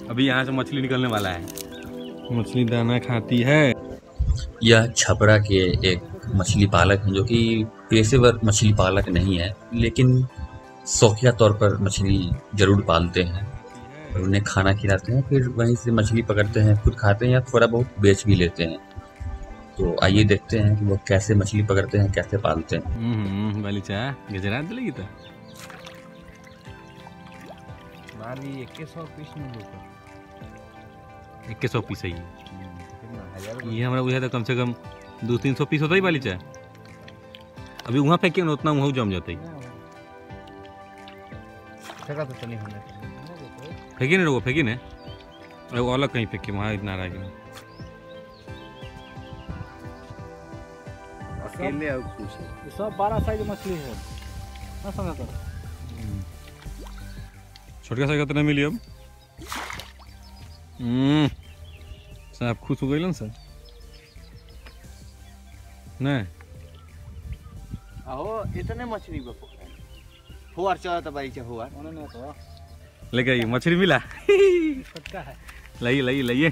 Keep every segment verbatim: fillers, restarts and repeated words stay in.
अभी यहाँ से मछली निकलने वाला है। मछली दाना खाती है। यह छपरा के एक मछली पालक हैं जो कि पेशेवर मछली पालक नहीं है, लेकिन शौकिया तौर पर मछली जरूर पालते हैं और उन्हें खाना खिलाते हैं, फिर वहीं से मछली पकड़ते हैं, खुद खाते हैं या थोड़ा बहुत बेच भी लेते हैं। तो आइए देखते हैं कि वो कैसे मछली पकड़ते हैं, कैसे पालते हैं। हम्म वाली चाय गजरात दिलेगी तो बारी इक्कीस सौ पीस में इक्कीस सौ पीस है ये ये हमारा बुझा था कम से कम दो तीन सौ पीस होता ही वाली चाय। अभी वहाँ फेंके ना उतना वहाँ जम जाता है। फेंका तो चली हमने फेंकी नहीं, रोको फेंकी नहीं, वो अलग कहीं फेंकी, वहाँ इतना रहा कि अकेले और कुछ सब बारह साइज मछली है ना समझ तो। छोटका सा कितना मिली अब? हम्म सर आप खुश हो गए ना सर? नहीं आओ इतने मछली पकड़े हुआ चला तो भाई क्या हुआ उन्होंने तो लेके आइए मछली मिला। छोटका है लाइए लाइए लाइए।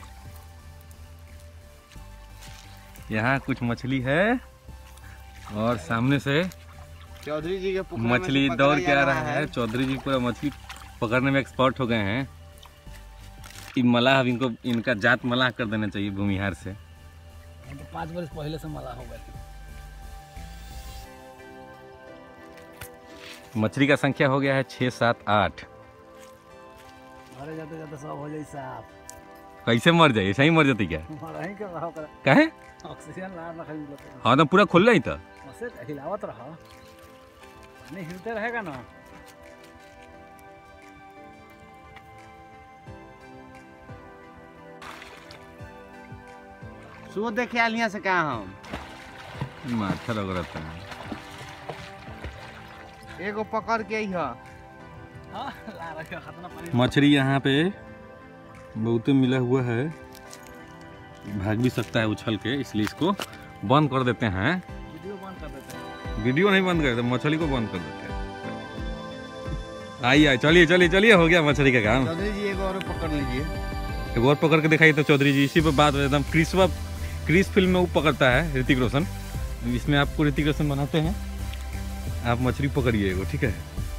यहाँ कुछ मछली है और सामने से चौधरी जी के मछली दौड़ के आ रहा है। चौधरी जी पूरा मछली पकड़ने में एक्सपर्ट हो गए हैं। इन मलाह अब इनको इनका जात मलाह कर देना चाहिए भूमिहार से। तो पाँच वर्ष पहले से मलाह हो गए। मछली का संख्या हो गया है छः सात आठ। अरे जाते जाते सब हो जाए साफ। कैसे मर जाए? ऐसा ही मर जाती क्या? मरही के रहा कर काहे? ऑक्सीजन ला ना खाली। हाँ तो पूरा खुल रही था। मसे हिलावत रहा नहीं हिलते रहेगा ना। सो देखे आलिया से कहा हम माथा लग रहा था। एगो पकड़ के ही मछली यहाँ पे बहुत मिला हुआ है, भाग भी सकता है उछल के, इसलिए इसको बंद कर देते हैं। वीडियो बंद कर देते हैं। वीडियो नहीं बंद करते, मछली को बंद कर देते हैं। आइए चलिए चलिए चलिए, हो गया मछली का काम। चौधरी जी एक और पकड़ लीजिए। एक और पकड़ के दिखाइए तो चौधरी जी। इसी पर बात एकदम क्रिस क्रिस फिल्म में वो पकड़ता है ऋतिक रोशन, इसमें आपको ऋतिक रोशन बनाते हैं। आप मछली पकड़िए वो, ठीक है?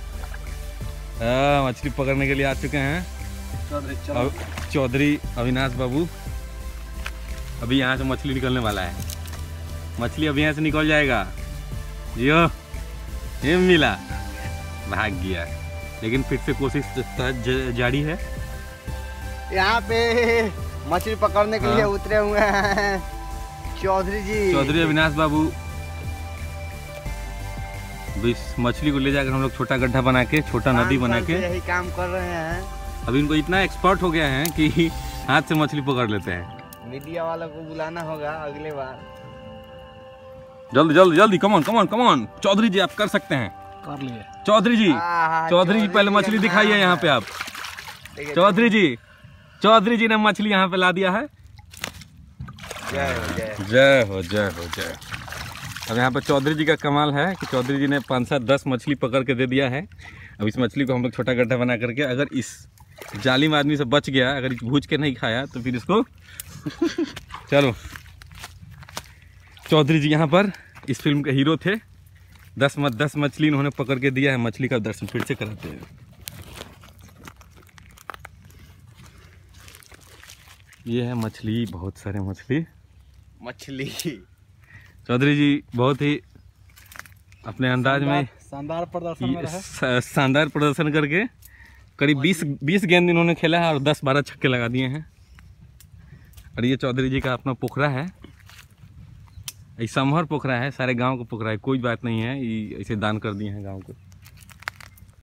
आ, मछली पकड़ने के लिए आ चुके हैं चौधरी चौधरी अविनाश बाबू। अभी यहाँ से मछली निकलने वाला है। मछली अभी यहाँ से निकल जाएगा। यो ये मिला, भाग गया, लेकिन फिर से कोशिश जारी है। यहाँ पे मछली पकड़ने के लिए उतरे हुए हैं चौधरी जी, चौधरी अविनाश बाबू। इस मछली को ले जाकर हम लोग छोटा गड्ढा बना के, छोटा नदी बना के यही काम कर रहे हैं। अभी इनको इतना एक्सपर्ट हो गया है कि हाथ से मछली पकड़ लेते हैं। मीडिया वालों को बुलाना होगा अगले बार। जल्दी जल्दी जल्दी, come on come on come on Chaudhary ji, आप कर सकते हैं। कर लिए चौधरी जी। चौधरी जी पहले मछली दिखाइए यहाँ पे आप। चौधरी जी चौधरी जी ने मछली यहाँ पे ला दिया है। जय हो जय जय हो जय हो जय। अब यहाँ पर चौधरी जी का कमाल है कि चौधरी जी ने पाँच सात दस मछली पकड़ के दे दिया है। अब इस मछली को हम लोग छोटा गड्ढा बना करके, अगर इस जालिम आदमी से बच गया, अगर भूज के नहीं खाया तो फिर इसको चलो। चौधरी जी यहाँ पर इस फिल्म के हीरो थे। दस मत दस मछली इन्होंने पकड़ के दिया है। मछली का दर्शन फिर से कराते हैं। ये है मछली, बहुत सारे मछली मछली। चौधरी जी बहुत ही अपने अंदाज में शानदार प्रदर्शन में रहे। शानदार प्रदर्शन करके करीब बीस बीस गेंद इन्होंने खेला है और दस बारह छक्के लगा दिए हैं। और ये चौधरी जी का अपना पोखरा है, समहर पोखरा है, सारे गांव को पोखरा है, कोई बात नहीं है, ये ऐसे दान कर दिए हैं गांव को।